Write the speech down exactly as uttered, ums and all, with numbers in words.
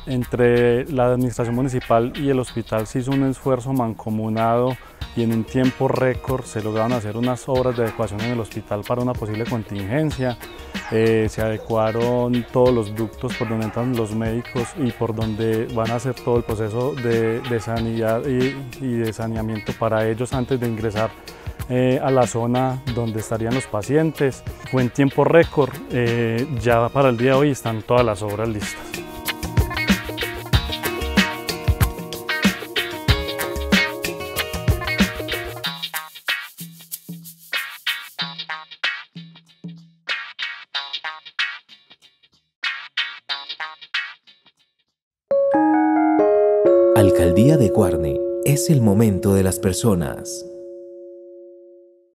Entre la administración municipal y el hospital se hizo un esfuerzo mancomunado y en un tiempo récord se lograron hacer unas obras de adecuación en el hospital para una posible contingencia. Eh, se adecuaron todos los ductos por donde entran los médicos y por donde van a hacer todo el proceso de, de sanidad y, y de saneamiento para ellos antes de ingresar eh, a la zona donde estarían los pacientes. Fue en tiempo récord, eh, ya para el día de hoy están todas las obras listas. Alcaldía de Guarne, es el momento de las personas.